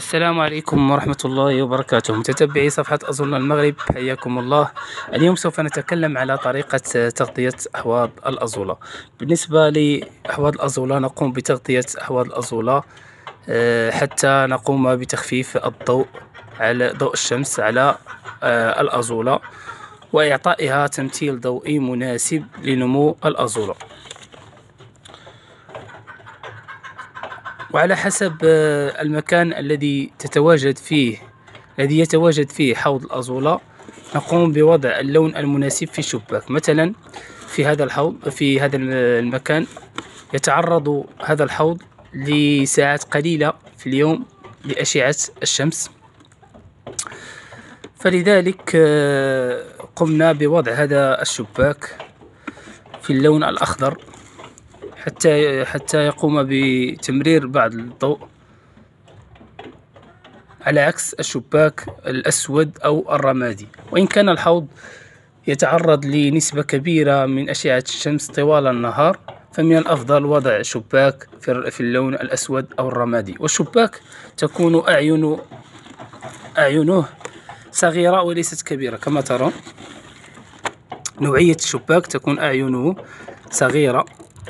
السلام عليكم ورحمة الله وبركاته، متتبعي صفحة أظن المغرب، حياكم الله. اليوم سوف نتكلم على طريقة تغطية أحواض الأزولة. بالنسبة لأحواض الأزولة، نقوم بتغطية أحواض الأزولة حتى نقوم بتخفيف الضوء على ضوء الشمس على الأزولة، وإعطائها تمثيل ضوئي مناسب لنمو الأزولة. وعلى حسب المكان الذي يتواجد فيه حوض الأزولة، نقوم بوضع اللون المناسب في الشباك. مثلا في هذا المكان يتعرض هذا الحوض لساعات قليلة في اليوم لأشعة الشمس، فلذلك قمنا بوضع هذا الشباك في اللون الأخضر حتى يقوم بتمرير بعض الضوء، على عكس الشباك الأسود أو الرمادي. وإن كان الحوض يتعرض لنسبة كبيرة من أشعة الشمس طوال النهار، فمن الأفضل وضع شباك في اللون الأسود أو الرمادي. والشباك تكون أعينه صغيرة وليست كبيرة. كما ترون، نوعية الشباك تكون أعينه صغيرة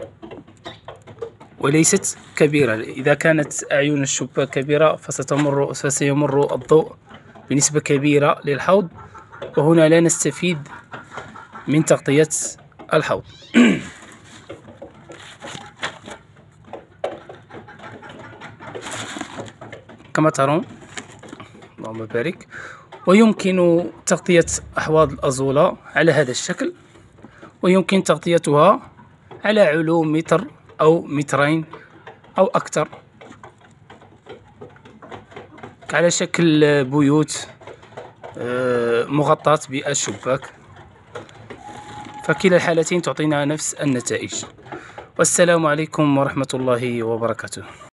وليست كبيرة. إذا كانت أعين الشباك كبيرة فسيمر الضوء بنسبة كبيرة للحوض، وهنا لا نستفيد من تغطية الحوض. كما ترون، اللهم بارك. ويمكن تغطية أحواض الأزولة على هذا الشكل، ويمكن تغطيتها على علو متر أو مترين أو أكثر، على شكل بيوت مغطاة بالشباك. فكلا الحالتين تعطينا نفس النتائج. والسلام عليكم ورحمة الله وبركاته.